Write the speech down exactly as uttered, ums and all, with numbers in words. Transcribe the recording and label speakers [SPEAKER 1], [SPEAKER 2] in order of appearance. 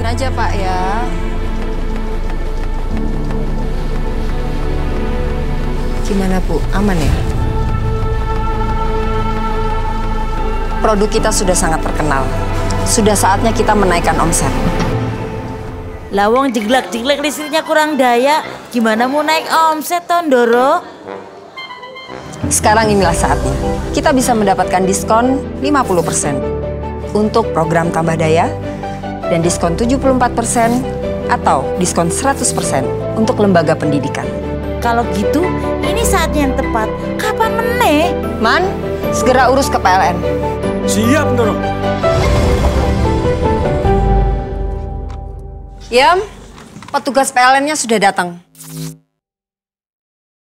[SPEAKER 1] aja Pak ya. Gimana Bu, aman ya? Produk kita sudah sangat terkenal. Sudah saatnya kita menaikkan omset.
[SPEAKER 2] Lawang jeglak-jeglak listriknya kurang daya. Gimana mau naik omset, Tondoro?
[SPEAKER 1] Sekarang inilah saatnya. Kita bisa mendapatkan diskon lima puluh persen untuk program tambah daya dan diskon tujuh puluh empat persen atau diskon seratus persen untuk lembaga pendidikan.
[SPEAKER 2] Kalau gitu, ini saatnya yang tepat. Kapan meneh?
[SPEAKER 1] Man, segera urus ke P L N.
[SPEAKER 3] Siap, Ndoro.
[SPEAKER 1] Yam, petugas P L N-nya sudah datang.